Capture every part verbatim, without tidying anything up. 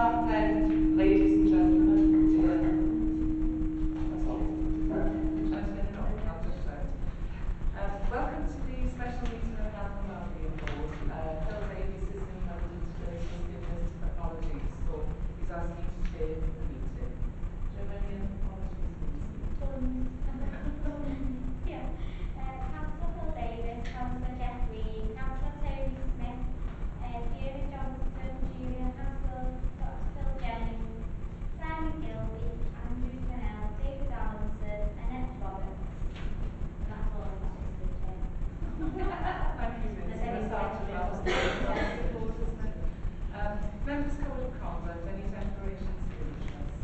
staff, then ladies and gentlemen, dear. That's all. Shall I turn it on? I'll just shout. Um, welcome to the special meeting of the Health and Wellbeing Board. Uh, Phil Davies is in London today, so he's giving us apologies, so he's asked me to chair the meeting. Do you have any apologies, Lucy? Yeah. Uh, Councillor Phil Davies, Councillor Jeff Reed, Councillor Tony Smith, uh, Fiona Johnston, Julia Hassel, Doctor Phil Jennings, Simon Gilby, Andrew Snell, David Allinson, Annette Roberts. And that's all I've got to say. Thank you, Lucy. That's after that. Um, members' code of conduct, any declarations of interest?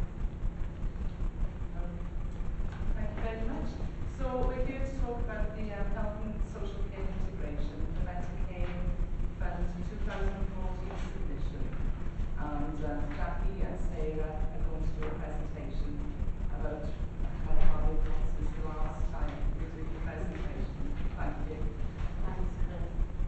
Um, thank you very much. So we're here to talk about the um, health and social care integration, the Better Care Fund two thousand fourteen submission. And uh, Jackie and Sarah are going to do a presentation about how far we've got since the last time we did the presentation. Thank you. Thanks, Chris.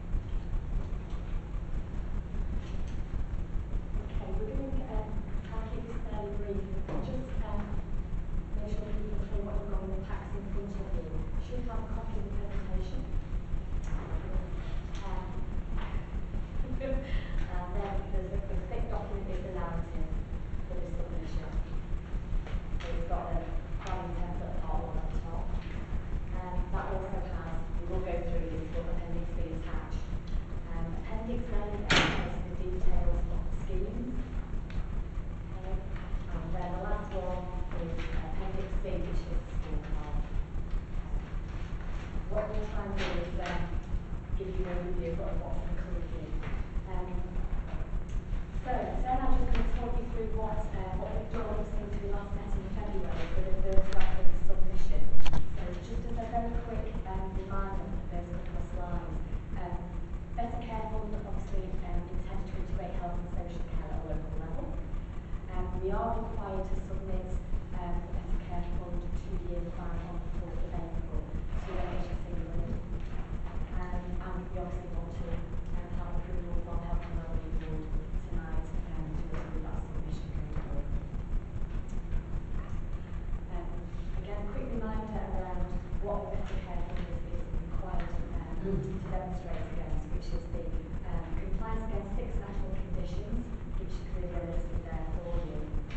Okay, we're going to, um, I'll keep this fairly brief. Just um, make sure that you can see what you've got in the packs in front of you. You should have a copy of the presentation. Um, and then there's a, a thick document is the narrative for this submission. So it's got a planning template part one at the top. Um, that also has, we will go through this, but appendix B attached. Um, appendix A has the details of the schemes. Okay. And then the last one is appendix C, which is the scorecard. What we'll try and do is um, give you an overview of what's included. Um, so, so I'm just going to talk you through what, uh, what we've done since we last met in February for the first draft of the submission. So just as a very quick um, reminder of those couple of slides, um, Better Care Fund obviously um, intends to integrate health and social care at a local level. Um, we are required to submit um, the Better Care Fund two-year plan on the fourth of April to the H S England. Um, and we obviously want to um, have approval from Health and Wellbeing Board tonight um, to approve that submission going forward. Um, again, a quick reminder around what the Better Care Fund is, is required um, to demonstrate against, which is the um, compliance against six national conditions, which clearly are listed there for you.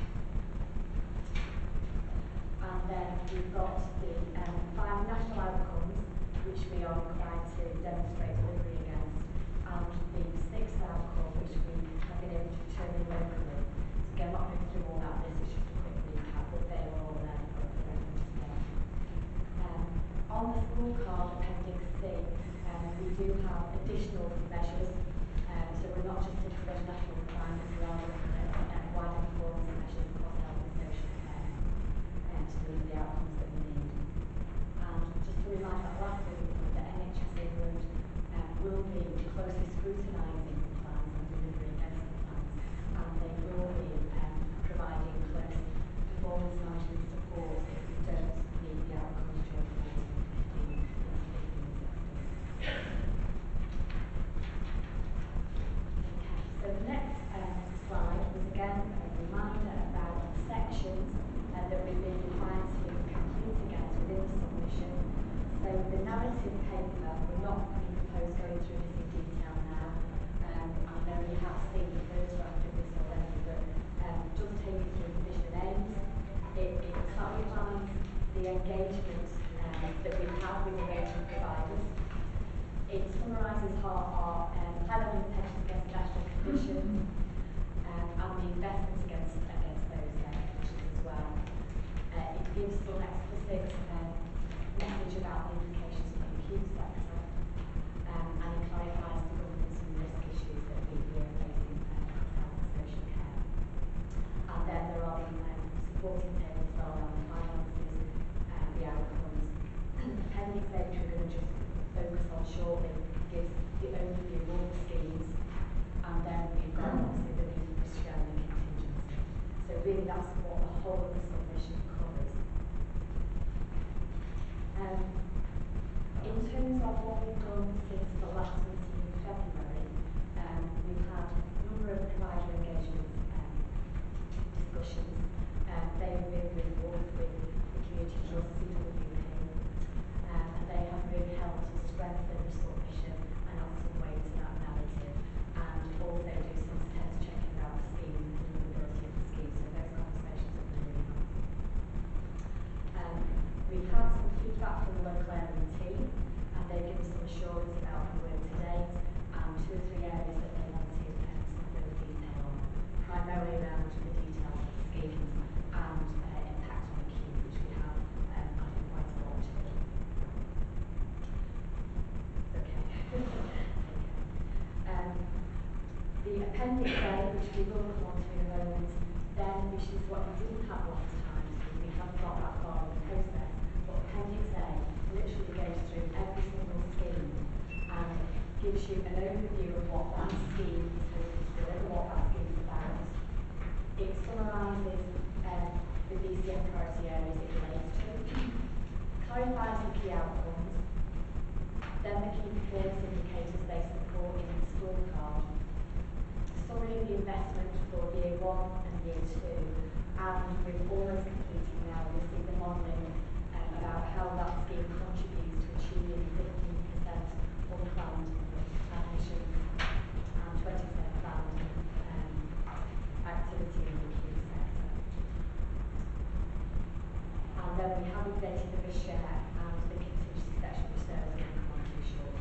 And then we've got the um, five national outcomes, which we are required to demonstrate delivery against, and the sixth outcome, which we have been able to determine locally. So again, I'm not going through all that, this is just a quick recap, but they're all there for reference there. Um, on the scorecard, appendix C, um, we do have additional measures, um, so we're not just looking at national requirements, we are looking at uh, wider performance measures across health and social care um, to deliver the outcomes that we need. And just to remind that last bullet point, that N H S England um, will be closely scrutinising the plans and delivering against the plans, and they will be um, providing close performance management support if we don't meet the outcomes during fourteen, fifteen, sixteen. So the next um, slide is again a reminder about the sections uh, that we've been required to complete against within the submission. So the narrative paper, we're not going to propose going through this in detail now. Um, I know you have seen the first draft of this already, but um, just take you through the vision and aims. It, it clarifies the engagement um, that we have with engagement providers. It summarises our, our um, high-level intentions against national conditions um, and the investments against, against those uh, conditions as well. Uh, it gives some explicit um, message about the implications of the acute sector, um, and it clarifies the governance and risk issues that we, we are facing uh, across health and social care. And then there are the um, supporting tables as well around the finances, uh, the outcomes. Appendix A, which we're going to just focus on shortly, gives the overview of all the schemes, and then we've got obviously the need for sharing and contingency. So really that's what the whole of the submission covers. Um, in terms of what we've done since the last meeting in February, um, we've had a number of provider engagements um, Appendix A, which we will come on to in a moment, then, which is what we didn't have last time, so we haven't got that far in the process, but Appendix A literally goes through every single scheme and gives you an overview of what that scheme is hoping to deliver, what that scheme is about. It summarises um, the B C M priority areas it relates to, clarifies the key outcomes, then the key performance indicators they support in the scorecard, summary of the investment for year one and year two, and we're almost completing now, we see the modelling um, about how that scheme contributes to achieving fifteen percent unplanned admissions and twenty percent planned um, activity in the key sector. And then we have updated the risk share and the contingency section, which Sarah's going to come on to shortly.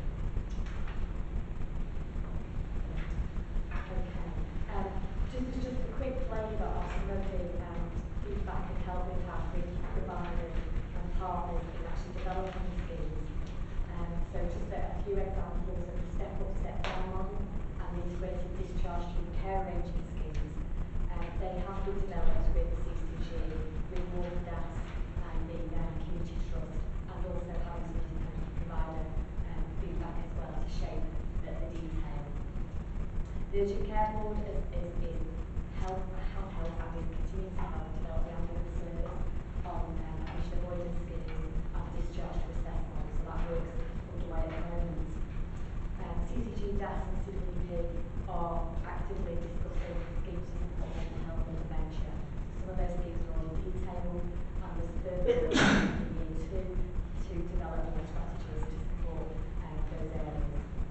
Okay. Um, just, just a quick flavour of some of the um, feedback and help we've had with providers and partners in actually developing the schemes. Um, so just a, a few examples of the step up, step down model and the integrated discharge to care arrangement schemes. Um, they have been developed with the C C G, with Wirral and the um, Community Trust, and also having some independent provider um, feedback as well to shape the, the detail. The urgent care board is, is, is help, help, help and is continuing to help develop the ambulance service on um, admission avoidance schemes and discharge to assess models, so that works underway at the moment. Um, C C G, D A S and C W P are actively discussing schemes to support mental health and dementia. Some of those schemes are already detailed, and there's further work in year two to develop more strategies to support um, those areas.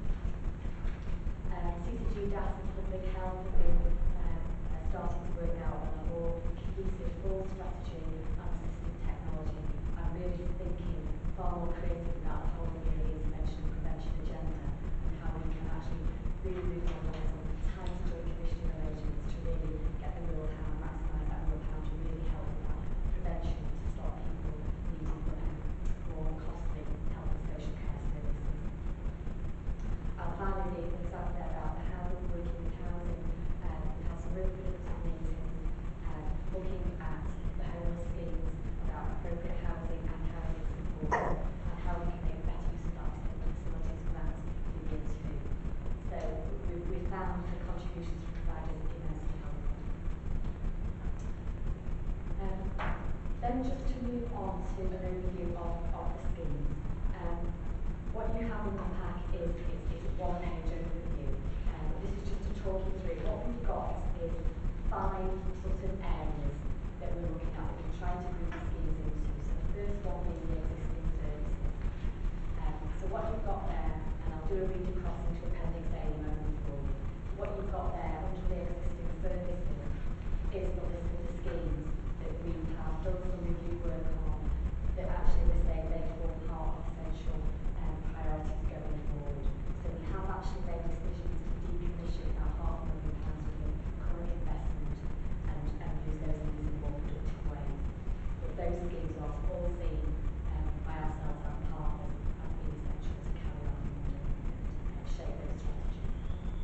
Um, C C G, D A S and public health have been um, uh, starting to work now on a more cohesive full strategy and assistive technology, and really thinking far more creatively about the whole yearly intervention and prevention agenda and how we can actually really move on with some tight joint commissioning arrangements to really get the real pound, maximise that real pound, to really help with that prevention to stop people needing um, more costly health and social care services. And finally, the example there about the housing, working with housing, um, we've had some really productive meetings uh, looking at the homeless schemes, about appropriate housing and housing support, and how we can make better use of that facilities grants in year two. So we've, we've found the contributions from providers immensely helpful. Um, then just to move on to an overview of, of the schemes. Um, what you have in the pack is, is, is a one-page overview. Um, this is just to talk you through. What we've got is five sort of areas that we're looking at, that we're trying to group the schemes into. So the first one being the existing services. Um, so what you've got there, and I'll do a read across into Appendix A in a moment for you. What you've got there under the existing services is the list of the schemes that we have done some review work on, that actually we say they form part of essential um, priorities going forward. So we have actually made decisions to decommission about half a million pounds worth of current investment and, and use those in these more productive ways. But those schemes are all seen um, by ourselves and partners as being essential to carry on and shape those strategies.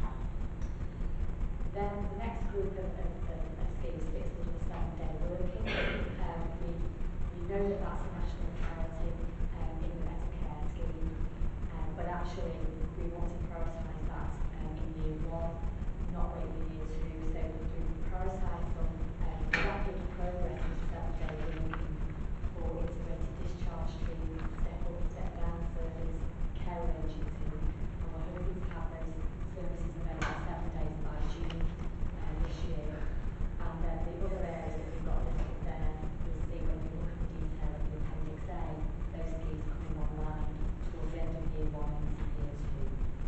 Then the next group of, of, of, of schemes fits into the seven-day working. Um, we, we know that that's a national priority um, in the better care scheme, um, but actually we want to prioritise that um, in year one, not wait for year two. So we prioritise some um, rapid progress into seven-day working for integrated discharge team, step up, step down service, care arranging team, and we're hoping to have those services available seven days by June uh, this year. And then the other areas that we've got listed there, you'll see when you look at the detail of the Appendix A, those schemes coming online towards the end of year one and into year two.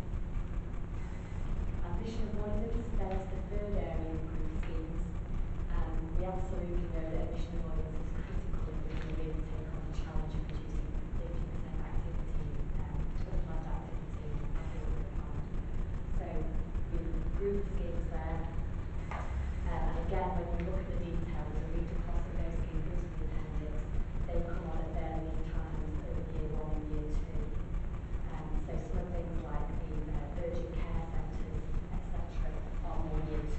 Admission avoidance, there's the third area of group schemes. And we absolutely know that admission avoidance is critical if we can really take on the challenge of reducing fifty percent activity, um, unplanned activity in the department. So we've grouped schemes there. Uh, and again, when you look at the details and read across of those schemes into the appendix, they come on at various times of year one and year two. Um, so some of things like the uh, urgent care centres, et cetera, are more year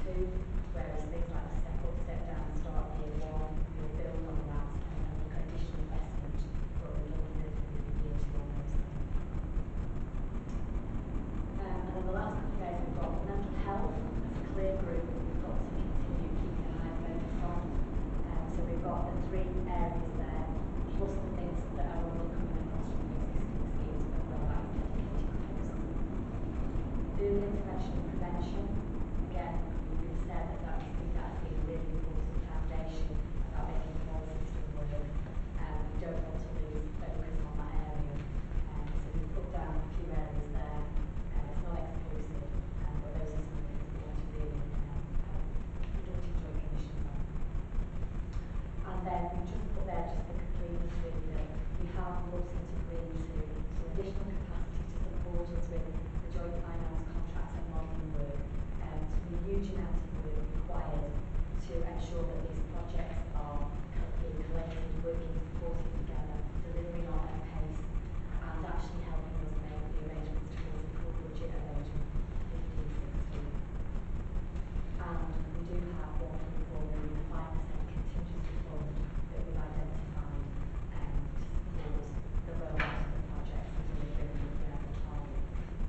three areas there, plus the things that are all coming across from the existing schemes, but where that is dedicated costs. Early intervention and prevention, again, we've said that that is that's been a really important foundation about making the whole system work. Um, we don't want to lose focus on that area. Um, so we've put down a few areas there. Um, it's not exclusive, um, but those are some of the things we want to really um, have productive joint commissions on. And then we just put there just for completeness really that we have looked at agreeing to some additional capacity to support us with the joint finance contracts and modelling work. Um, so the huge amount of work required to ensure that these projects are being collected, working, supporting together, delivering on their pace, and actually helping us make the arrangements towards the full budget arrangement fifteen sixteen. And we do have one point four million, a five percent contingency fund that we've identified um, to support the rollout of the projects and delivering the level targets.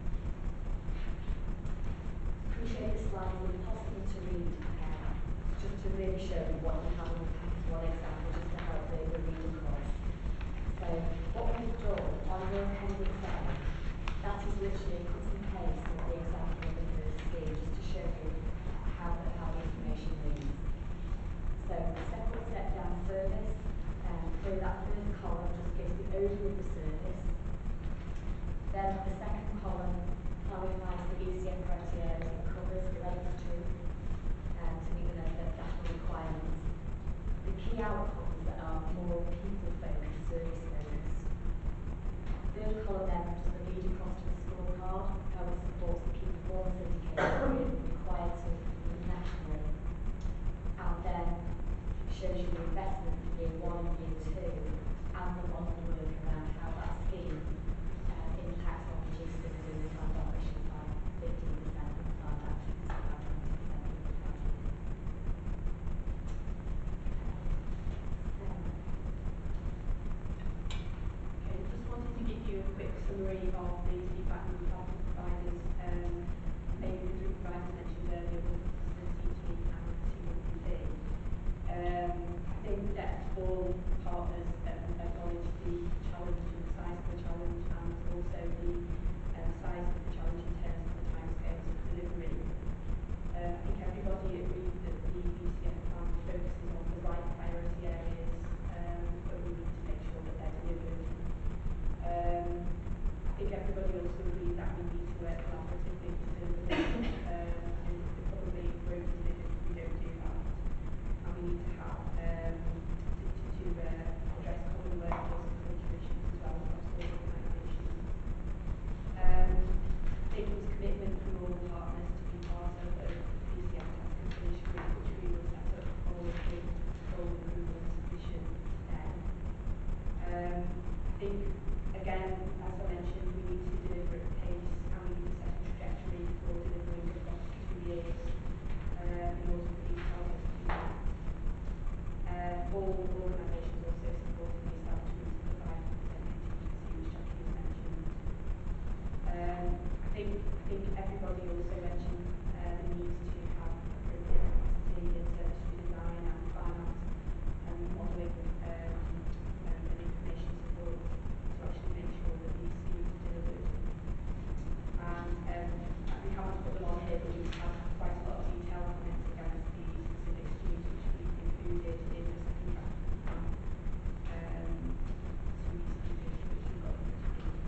Appreciate this slide is impossible to read, um, just to really show you what you have on the pack as one example, just to help the, the reading course. So what we've done on your appendix A, that is literally a cut and paste of the example of the first scheme, just to show you how the, how the information reads. So step up, step down service, um, so that first column just gives the overview of the service. Then the second column clarifies the E C M criteria it covers, relates to, um, to meet the, the national requirements. The key outcomes that are more people-focused, service-focused. Third column then just the lead across to the scorecard, how it supports the key performance indicators required to meet nationally. And then shows you the investment for year one and year two, and the model work around how that scheme um, impacts on reducing the service and operations by fifteen percent and planned actions by twenty percent of the project. Okay, just wanted to give you a quick summary of the feedback we've had from providers. Um, maybe the three providers mentioned earlier was the C T and C one P D. Um, I think that all partners um, acknowledge the challenge and the size of the challenge, and also the um, size of the challenge in terms of the timescales of delivery. Um, I think everybody agrees that the E C M plan focuses on the right priority areas, um, but we need to make sure that they're delivered. Um, I think everybody also agrees that we need to work collaboratively to deliver them, um, and it probably won't be delivered if we don't do that. And we need to have um, to, to uh, address common workforce and commissions as well across all organisations. Um, I think there was commitment from all the partners to be part of the P C M task and finish group, which we will set up for the goal approval and submission then. Um, I think, again, as I mentioned, we need to deliver at pace and we need to set a trajectory for delivering across two years um, in order for these targets to be met. Uh, all organisations also supporting the establishment of the five percent contingency, which Jackie has mentioned. Um, I think I think everybody also mentioned uh, the need to have appropriate capacity in service design and finance and modelling um, um, and information support to actually make sure that these schemes are delivered. And um, we haven't put them on here, but we've had quite a lot of detailed comments against the specific schemes which we've included in the second draft of the plan. Um, so we need to do which we've got them to be.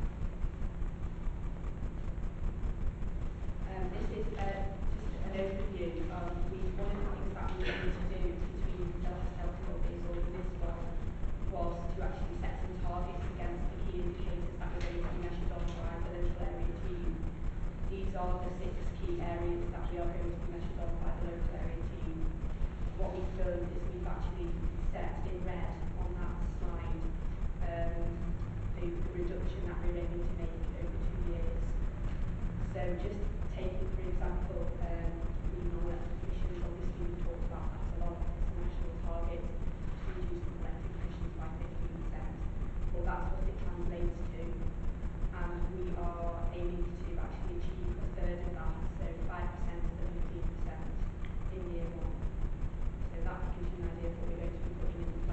Um, this is uh, just an overview. Um, we, one of the things that we needed to do between the last health updates or this one was to actually set some targets against the key indicators that were going to be measured on by the local area team. These are the six key areas that we are going to be measured on by the local area team. What we've done is we've actually set in red on that slide um, the, the reduction that we're aiming to make over two years. So just taking, for example, um, the non-elected commissions, obviously we talked about that a lot. It's a national target to reduce the elected commissions by fifteen percent. Well, that's what it translates to. And we are aiming to actually achieve a third of that, so five percent to fifteen percent in year one. So that gives you an idea of what we're going to be putting in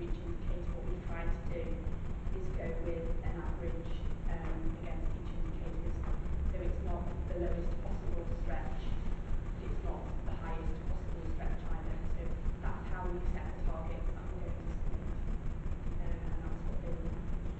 each indicator, what we've tried to do is go with an average um, against each indicator. So it's not the lowest possible stretch, but it's not the highest possible stretch either. So that's how we set the targets that we're going to submit, um, and that's what they will.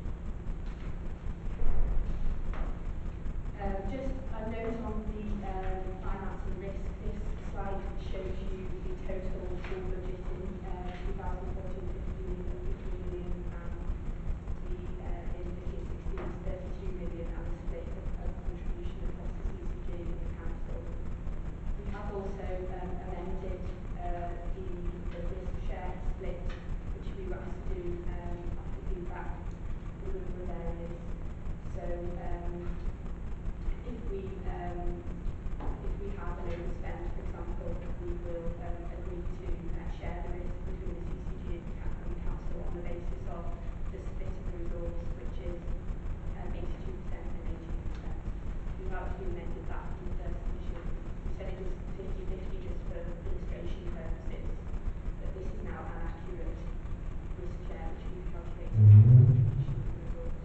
Um, just a note on the um, finance and risk. This slide shows you the total full budget in uh, two thousand fourteen fifteen of fifteen million and the uh, in fifteen sixteen thirty-two million, and the split of, of contribution across the C C G and the council. We have also um, amended uh, the, the risk share split, which we were asked to do um, after feedback in a number of areas. So um, if we um, if we have an overspend, for example, we will um, agree to uh, share the risk between the C C G and the council on the basis of the split of the resource, which is um, eighty-two percent and eighteen percent. We've actually amended that from the first edition. We said it was fifty fifty just for illustration purposes, but this is now an accurate risk share which we've calculated on the completion of the resource.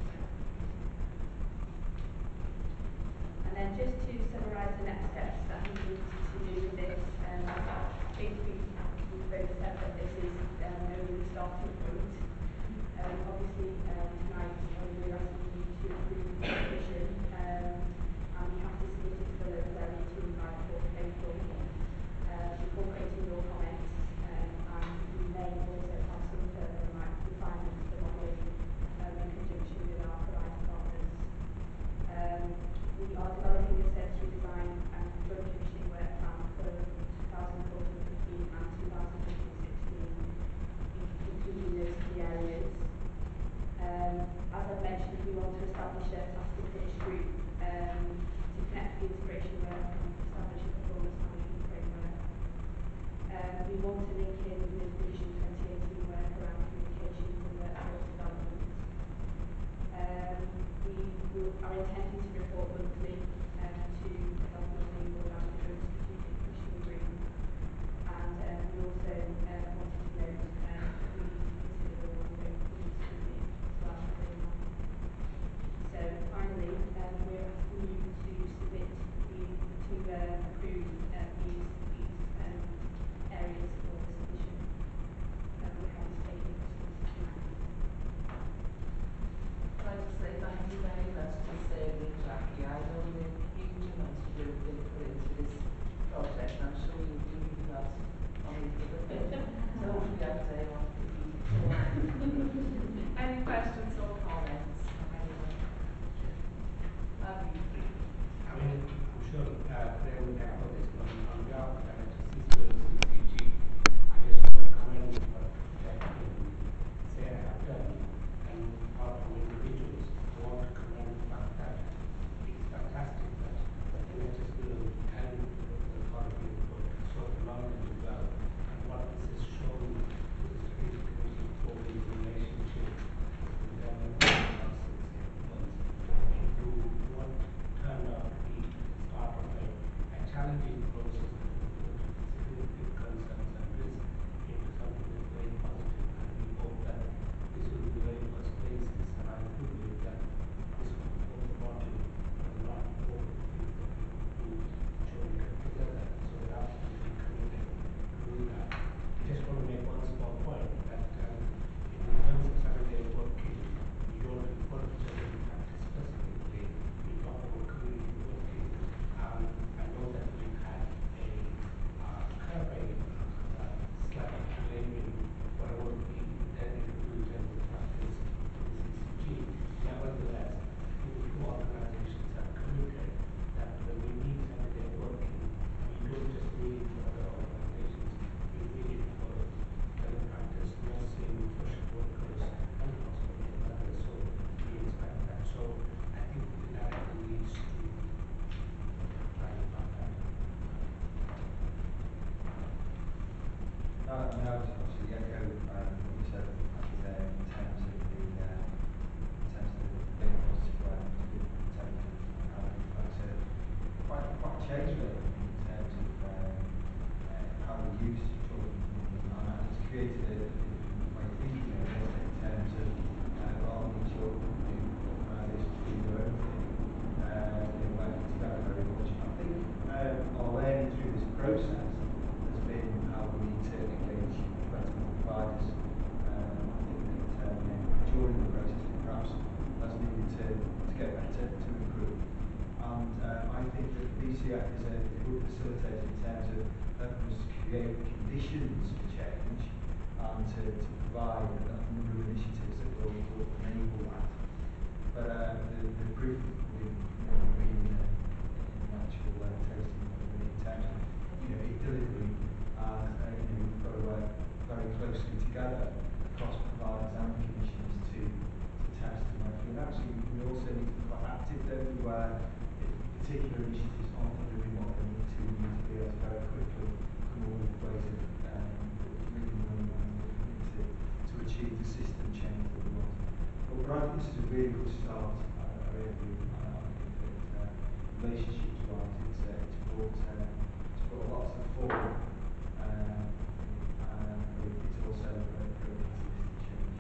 And then just to summarise the next steps that we need to do with this, um, I think we, we both said that this is um, only the starting point. Um, obviously, um, tonight um, we're asking you to approve the decision, um, and we have to submit it to the local area team by the fourth of April, uh, incorporating your comments, um, and we may also have some further refinements to the modelling um, in conjunction with our provider partners. Um, we are developing a service redesign and joint commissioning work plan for two thousand fourteen fifteen and two thousand fifteen sixteen, including those key areas. Um, as I mentioned, we want to establish a task and finish group um, to connect the integration work and establish a performance management framework. Um, we want to link in with Vision twenty eighteen work around communications and workforce development. Um, we will, are intending to report monthly um, to the Health and Wellbeing Board and the Joint Strategic Commissioning Group, and um, we also uh, wanted to note um, we need to consider the ongoing performance scrutiny as well as doing that. So finally, um, we're asking you to submit the, to uh, approve uh, these, these um, areas for the submission. Um, we're happy to take any questions. Can I just say thank you very much to Sarah and Jackie. I know the huge amount of work they put into this project, and I'm sure you'll be really glad on the other bit. So hopefully I'll day off with you. Any questions or comments from anyone? Have you? I mean, I'm sure uh, they will echo this, but on behalf of the C C G, I just want to commend what Jackie and Sarah have done, and all from individuals. I want to commend the fact that it's fantastic that the N H S will and the authority will so phenomenal as well. And what this has shown to the strategic commission for the relationship with them over the last six, eight months into what turned out to be the start of a, a challenging process that will put significant concerns and risks into something that's very positive. And we hope that this will be the very first basis, and I do believe that this will hold bottle and not all the things that we do join together. So we're absolutely committed to doing that. I just want to make one small point that um, in terms of seven-day working, we don't refer to seven-day practice specifically. We talk about community working. Um, I know that we've had a uh, curving uh, slight delay in whatever we intended to do in terms of practice for the C C G. Nevertheless, I think the two organizations are committed that when we need seven-day working, we don't just need it for other organizations, we need it for general practice, nursing, social workers, and hospital and others. So we expect that. So I think the director needs to try to find that. No, I mean, I would obviously echo um, what you said there in terms of the uh, in terms of the big positive work in terms of how we like to quite quite a change really in terms of um, uh, how we use children, and it's created a, a different way of thinking facilitator in terms of helping us to create the conditions for change and to, to provide a number of initiatives that will, will enable that. But uh, the, the proof will be, you know, be in, uh, in the actual uh, tasting in terms of, you know, it delivery, and uh, you know, we've got to work very closely together across providers and commissioners to, to test and work. And actually, we also need to be quite active, don't we, where if particular initiatives aren't delivering what they need to, we need to be able to very quickly come up with ways of um, bringing money into to achieve the system change that we want. But, but I think this is a really good start. I, I really do. I, I think that uh, relationships-wise, it's, uh, it's brought uh, it's brought lots of fun. Um, and it's also a very good change.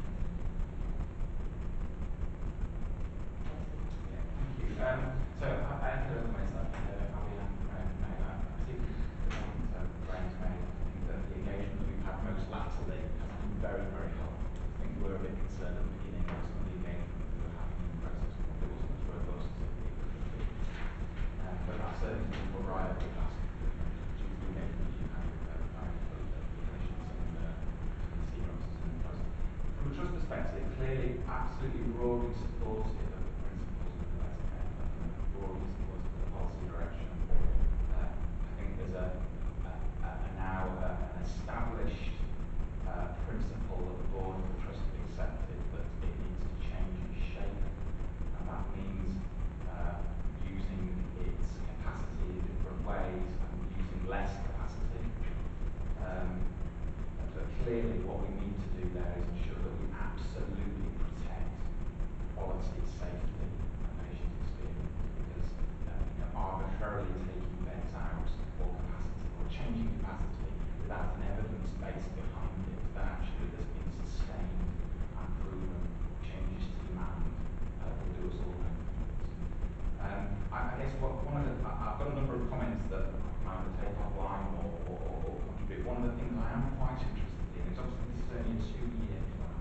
Yeah, thank you. Um, so I, I echo the comments that uh, Abby and Graham made. I particularly the points that Graham's made. I think that the engagement that we've had most latterly has been very, very helpful. I think we were a bit concerned at the beginning of some of the engagement that we were having in the process. It wasn't as robust as it could be. Um, but that's certainly been put right over the past due to the engagement that you've had with uh, directly the clinicians and uh, senior officers in the process. From a trust perspective, clearly, absolutely broadly supportive of the principles of the letter care, and broadly supportive of the policy direction. Uh, I think there's a, a, a, a now uh, an established uh, principle that the board of the trust have accepted that it needs to change its shape, and that means uh, using its capacity in different ways and using less capacity. Um, but clearly what we need to do there is ensure that we absolutely protect quality, safety and patient experience, because uh, you know, arbitrarily taking beds out or capacity or changing capacity without an evidence base behind it that actually there's been sustained and proven changes to demand uh, will do us all no good. Um, I, I guess what, one of the, I, I've got a number of comments that I might take offline or, or, or, or contribute. One of the things I am quite interested in is obviously this is only a two-year plan.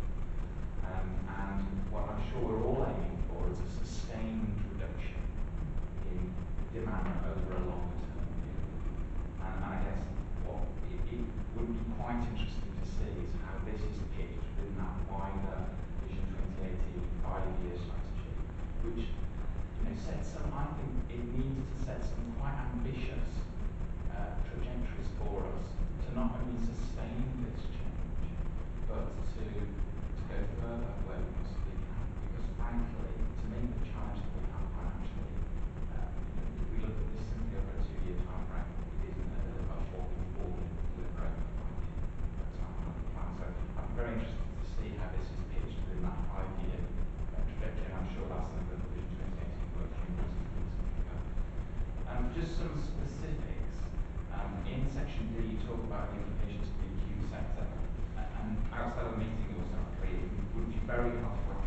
Um, and what I'm sure we're all aiming for is a sustained reduction in demand over a longer term period. And, and I guess what it, it would be quite interesting to see is how this is pitched within that wider Vision twenty eighteen five-year strategy, which you know, set some, I think it needs to set some quite ambitious uh, trajectories for us to not only sustain this change, but to, to go further where we possibly can. Because frankly, to meet the challenge that we have financially, uh, you know, if we look at this simply over a two-year time frame, it isn't going to deliver what we thought we would deliver over a five-year time plan. So I'm very interested to see how this is pitched within that five-year uh, trajectory, and I'm sure that's something that the Vision twenty eighteen work stream is going to pick up. Um, just some specifics. Um, in section D, you talk about the implications for the acute sector, uh, and outside of the meeting, it was separately, it would be very helpful